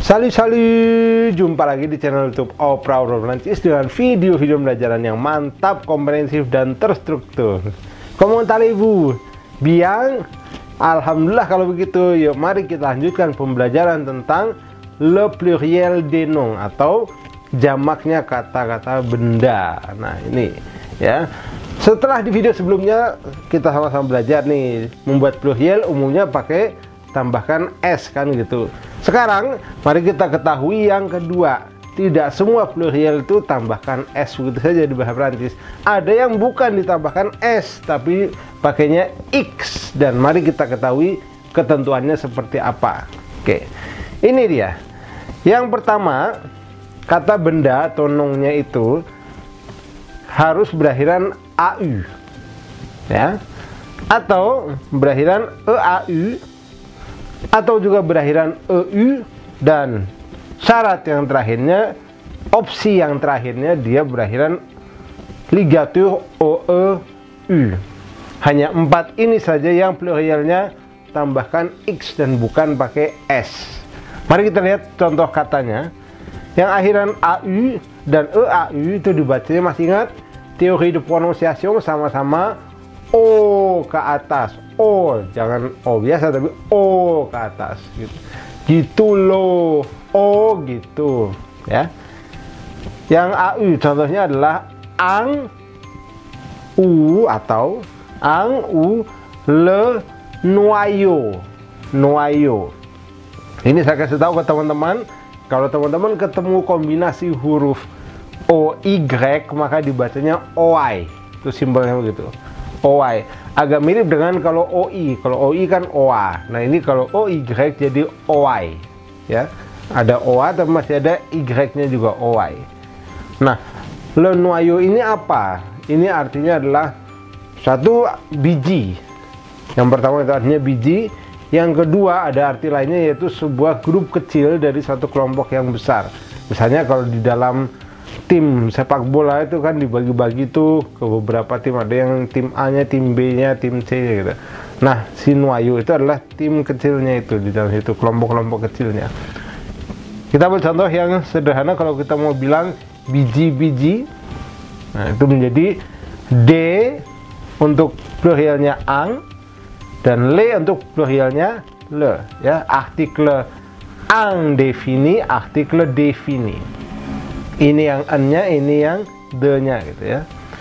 Salut, jumpa lagi di channel YouTube Proud of Prancis dengan video-video pembelajaran yang mantap, komprehensif, dan terstruktur. Comment allez-vous? Bien? Alhamdulillah kalau begitu. Yuk mari kita lanjutkan pembelajaran tentang le pluriel des noms atau jamaknya kata-kata benda. Nah ini ya. Setelah di video sebelumnya kita sama-sama belajar nih membuat pluriel umumnya pakai tambahkan s kan gitu. Sekarang mari kita ketahui yang kedua, tidak semua pluriel itu tambahkan s begitu saja di bahasa Prancis. Ada yang bukan ditambahkan s tapi pakainya x, dan mari kita ketahui ketentuannya seperti apa. Oke, ini dia. Yang pertama, kata benda atau nongnya itu harus berakhiran au ya, atau berakhiran eau, atau juga berakhiran eu, dan syarat yang terakhirnya, opsi yang terakhirnya dia berakhiran ligatur oeu. Hanya 4 ini saja yang plurielnya tambahkan x dan bukan pakai s. Mari kita lihat contoh katanya. Yang akhiran au dan eau itu dibacanya, masih ingat teori de prononciation, sama-sama o ke atas. O, jangan O biasa tapi O ke atas gitu. Gitu loh. O gitu ya. Yang AU contohnya adalah ang u atau ang u le noyau. Noyau. Ini saya kasih tahu ke teman-teman, kalau teman-teman ketemu kombinasi huruf OY maka dibacanya OY. Itu simbolnya begitu. OY. Agak mirip dengan kalau OI. Kalau OI kan OA. Nah ini kalau OY jadi OY ya. Ada OA tapi masih ada Y-nya juga OY. Nah, le noyau ini apa? Ini artinya adalah satu, biji. Yang pertama itu artinya biji. Yang kedua ada arti lainnya, yaitu sebuah grup kecil dari satu kelompok yang besar. Misalnya kalau di dalam tim sepak bola itu kan dibagi-bagi tuh ke beberapa tim, ada yang tim A-nya, tim B-nya, tim C-nya gitu. Nah, si noyau itu adalah tim kecilnya itu, di dalam situ kelompok-kelompok kecilnya. Kita ambil contoh yang sederhana, kalau kita mau bilang biji-biji, nah itu menjadi D untuk plurielnya ang, dan le untuk plurielnya le ya. Artikel ang defini, artikel defini. Ini yang n-nya, ini yang d-nya gitu ya.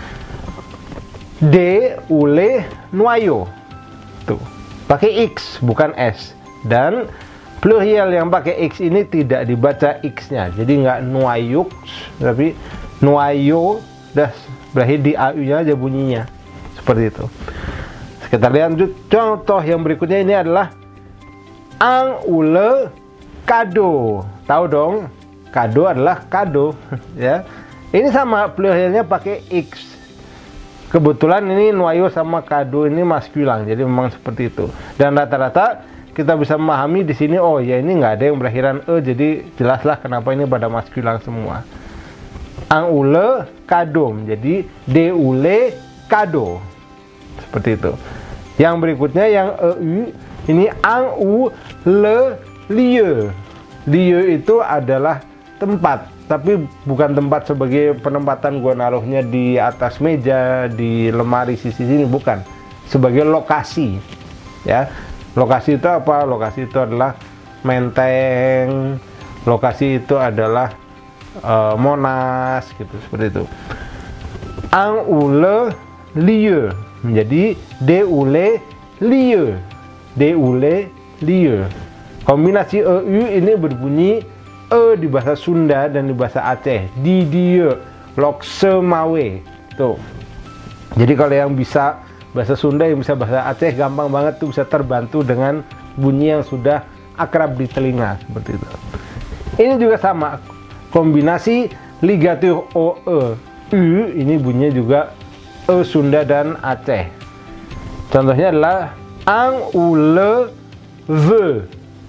D ule noyau. Tuh. Pakai x bukan s. Dan pluriel yang pakai x ini tidak dibaca x-nya. Jadi nggak noyaux tapi noyau, dah berakhir di au-nya aja bunyinya. Seperti itu. Kita lihat contoh yang berikutnya, ini adalah ang ule kado. Tahu dong? Kado adalah kado ya. Ini sama plurielnya pakai x. Kebetulan ini noyau sama kado ini maskulan, jadi memang seperti itu. Dan rata-rata kita bisa memahami di sini, oh ya ini nggak ada yang berakhiran e, jadi jelaslah kenapa ini pada maskulan semua. Ang ule kado jadi de ule kado. Seperti itu. Yang berikutnya yang eu, ini ang u le lieu. Lieu itu adalah tempat, tapi bukan tempat sebagai penempatan gua naruhnya di atas meja, di lemari sisi sini, bukan. Sebagai lokasi ya. Lokasi itu apa? Lokasi itu adalah Menteng, lokasi itu adalah Monas gitu, seperti itu. Ang ule lieu menjadi de ule lieu. De ule lieu. Kombinasi eu ini berbunyi e di bahasa Sunda dan di bahasa Aceh, di dia lokse mawe tuh. Jadi kalau yang bisa bahasa Sunda, yang bisa bahasa Aceh, gampang banget tuh, bisa terbantu dengan bunyi yang sudah akrab di telinga seperti itu. Ini juga sama, kombinasi ligatur o e u, ini bunyinya juga e Sunda dan Aceh. Contohnya adalah ang ule ve.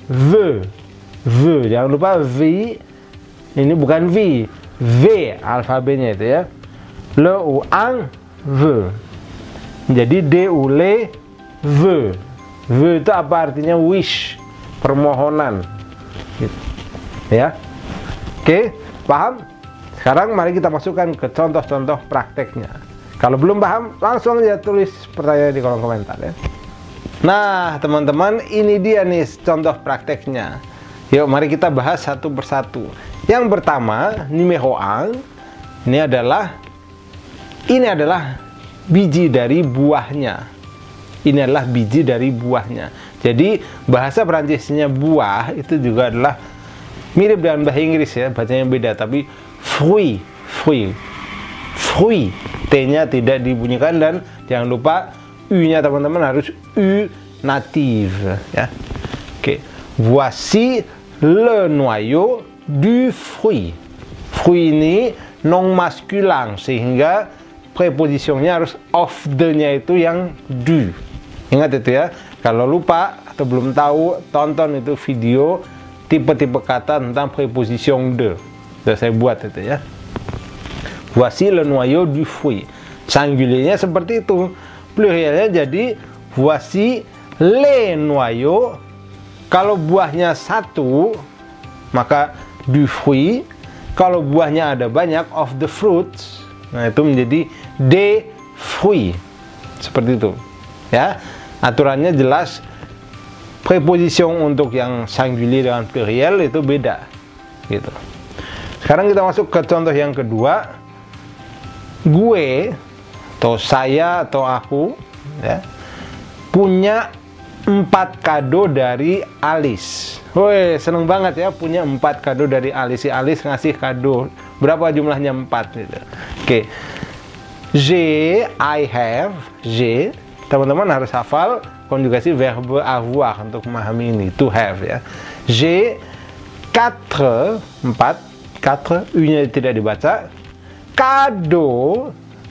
Jangan lupa V, ini bukan V, V alfabetnya itu ya. Le u ang V. Jadi D u le V. V itu apa artinya? Wish, permohonan. Gitu. Ya. Oke, paham? Sekarang mari kita masukkan ke contoh-contoh prakteknya. Kalau belum paham, langsung aja tulis pertanyaan di kolom komentar ya. Nah, teman-teman, ini dia nih contoh prakteknya. Yuk, mari kita bahas satu persatu. Yang pertama, numero 1, ini adalah biji dari buahnya. Ini adalah biji dari buahnya. Jadi, bahasa Perancisnya buah itu juga adalah mirip dengan bahasa Inggris ya, bacanya beda, tapi fruit. T-nya tidak dibunyikan, dan jangan lupa U-nya teman-teman harus U native ya. Oke. Voici le noyau du fruit. Fruit ini non masculin, sehingga prepositionnya harus of the-nya itu yang du. Ingat itu ya. Kalau lupa atau belum tahu, tonton itu video tipe-tipe kata tentang preposition de. Sudah saya buat itu ya. Voici le noyau du fruit. Singulier-nya seperti itu. Plurialnya jadi voici les noyaux. Kalau buahnya satu, maka du fruit. Kalau buahnya ada banyak, of the fruits. Nah, itu menjadi des fruits. Seperti itu. Ya. Aturannya jelas. Preposition untuk yang singulier dengan plurial itu beda. Gitu. Sekarang kita masuk ke contoh yang kedua. Gue atau saya atau aku ya, punya 4 kado dari Alice. Woi, seneng banget ya punya 4 kado dari Alice. Si Alice ngasih kado. Berapa jumlahnya? 4 gitu. Oke. I have. Teman-teman harus hafal konjugasi verbe avoir untuk memahami ini. To have ya. J'ai 4 U-nya tidak dibaca. Kado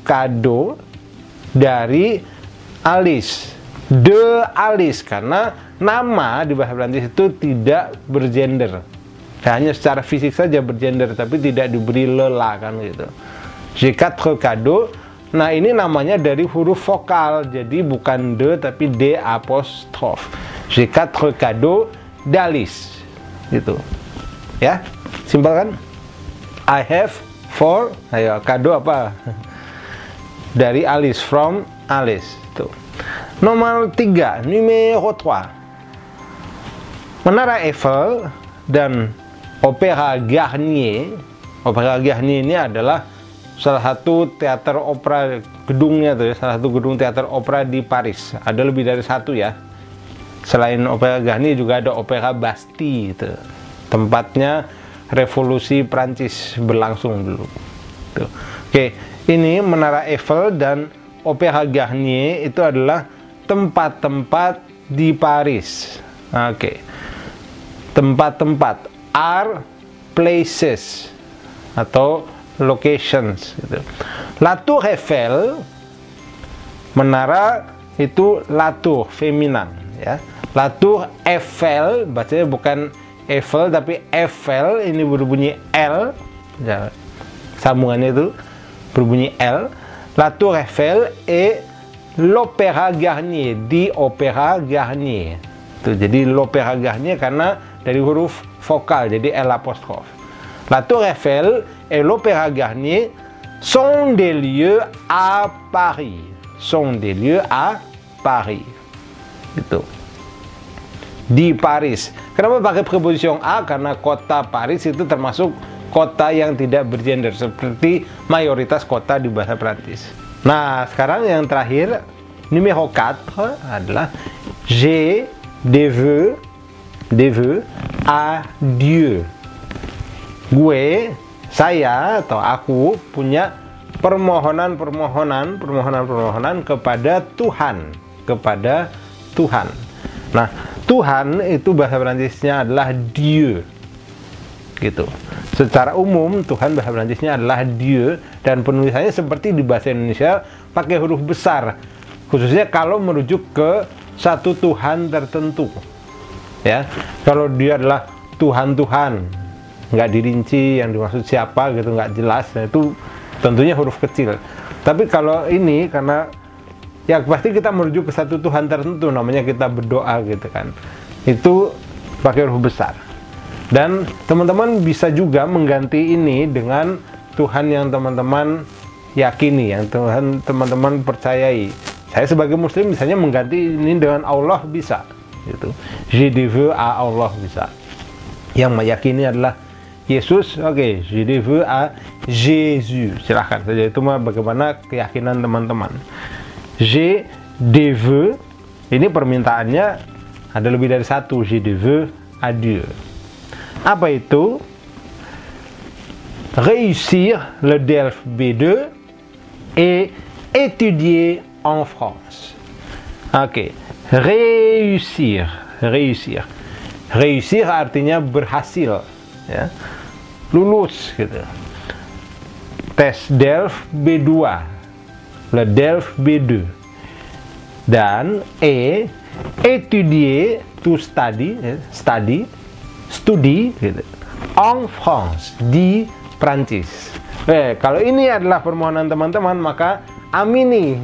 dari Alice, de Alice, karena nama di bahasa Prancis itu tidak bergender, hanya secara fisik saja bergender, tapi tidak diberi lela kan gitu. J'ai 4 kado. Nah, ini namanya dari huruf vokal, jadi bukan de tapi d apostrof. J'ai 4 kado d'Alice gitu ya, simpel kan? I have 4, ayo kado apa? Dari Alice, from Alice. Tuh. Nomor 3, numero 3. Menara Eiffel dan Opera Garnier. Opera Garnier ini adalah salah satu teater opera, gedungnya tuh ya, salah satu gedung teater opera di Paris. Ada lebih dari satu ya. Selain Opera Garnier juga ada Opera Bastille itu. Tempatnya revolusi Prancis berlangsung dulu. Tuh. Oke, ini Menara Eiffel dan Opera Garnier itu adalah tempat-tempat di Paris. Oke. Tempat-tempat are places atau locations gitu. La Tour Eiffel, menara itu la tour feminin ya. La Tour Eiffel bacanya bukan Eiffel tapi Eiffel, ini berbunyi L ya, sambungannya itu berbunyi L. La Tour Eiffel et l'Opéra Garnier, di Opera Garnier itu. Jadi l'Opéra Garnier karena dari huruf vokal, jadi L apostrof. La Tour Eiffel et l'Opéra Garnier sont des lieux à Paris. Sont des lieux à Paris itu, di Paris. Kenapa pakai preposition a? Karena kota Paris itu termasuk kota yang tidak bergender, seperti mayoritas kota di bahasa Prancis. Nah, sekarang yang terakhir, numero 4 adalah j'ai des vœux à Dieu. Gue, saya atau aku punya permohonan kepada Tuhan, Nah, Tuhan itu bahasa Prancisnya adalah Dieu gitu. Secara umum Tuhan bahasa Prancisnya adalah Dieu, dan penulisannya seperti di bahasa Indonesia pakai huruf besar, khususnya kalau merujuk ke satu Tuhan tertentu ya. Kalau dia adalah Tuhan, nggak dirinci yang dimaksud siapa gitu, nggak jelas, nah itu tentunya huruf kecil. Tapi kalau ini karena ya pasti kita merujuk ke satu Tuhan tertentu, namanya kita berdoa gitu kan, itu pakai huruf besar. Dan teman-teman bisa juga mengganti ini dengan Tuhan yang teman-teman yakini, yang Tuhan teman-teman percayai. Saya sebagai muslim misalnya mengganti ini dengan Allah bisa gitu. Je veux à Allah bisa. Yang meyakini adalah Yesus, oke, je veux à Jésus. Silahkan saja, itu mah bagaimana keyakinan teman-teman. Je veux, ini permintaannya ada lebih dari satu. Je veux à Dieu. Apa itu? Réussir le DELF B2 et étudier en France. Oke, réussir. Réussir artinya berhasil, ya, lulus gitu. Tes DELF B2, le DELF B2, dan étudier to study, studi gitu, en France, di Prancis. Kalau ini adalah permohonan teman-teman, maka amini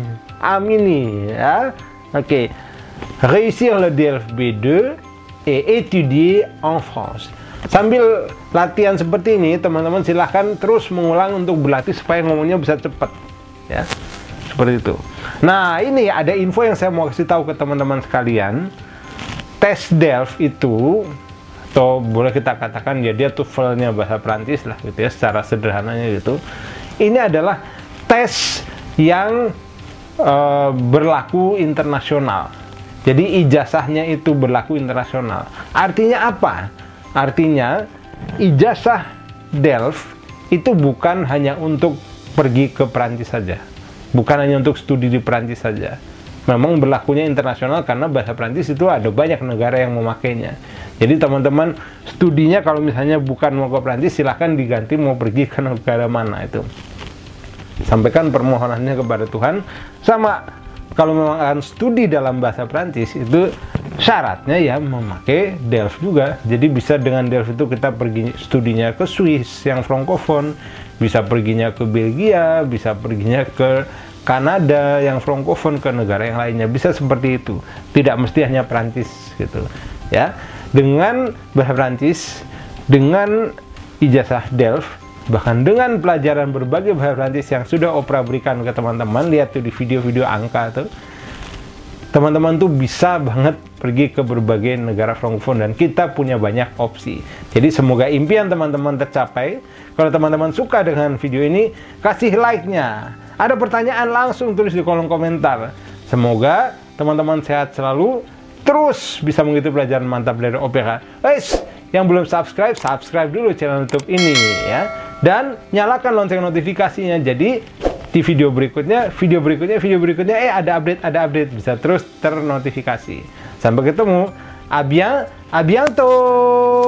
ya. Oke. Réussir le DELF B2 et étudier en France. Sambil latihan seperti ini, teman-teman silahkan terus mengulang untuk berlatih supaya ngomongnya bisa cepat, ya. Seperti itu. Nah, ini ada info yang saya mau kasih tahu ke teman-teman sekalian. Tes DELF itu, atau boleh kita katakan ya dia TOEFL-nya bahasa Prancis lah gitu ya, secara sederhananya gitu. Ini adalah tes yang berlaku internasional. Jadi ijazahnya itu berlaku internasional. Artinya apa? Artinya ijazah DELF itu bukan hanya untuk pergi ke Prancis saja. Bukan hanya untuk studi di Prancis saja. Memang berlakunya internasional karena bahasa Prancis itu ada banyak negara yang memakainya. Jadi teman-teman studinya kalau misalnya bukan mau ke Prancis, silahkan diganti mau pergi ke negara mana itu. Sampaikan permohonannya kepada Tuhan. Sama kalau memang akan studi dalam bahasa Prancis, itu syaratnya ya memakai DELF juga. Jadi bisa dengan DELF itu kita pergi studinya ke Swiss yang francophone, bisa perginya ke Belgia, bisa perginya ke Kanada yang francophone, ke negara yang lainnya, bisa seperti itu. Tidak mesti hanya Prancis gitu ya. Dengan bahasa Prancis, dengan ijazah DELF, bahkan dengan pelajaran berbagai bahasa Prancis yang sudah Oprah berikan ke teman-teman, lihat tuh di video-video angka tuh, teman-teman tuh bisa banget pergi ke berbagai negara francophone dan kita punya banyak opsi. Jadi semoga impian teman-teman tercapai. Kalau teman-teman suka dengan video ini, kasih like-nya. Ada pertanyaan langsung tulis di kolom komentar. Semoga teman-teman sehat selalu, terus bisa mengikuti pelajaran mantap dari OPH. Yang belum subscribe, subscribe dulu channel YouTube ini ya. Dan nyalakan lonceng notifikasinya. Jadi di video berikutnya ada update bisa terus ternotifikasi. Sampai ketemu. À bientôt.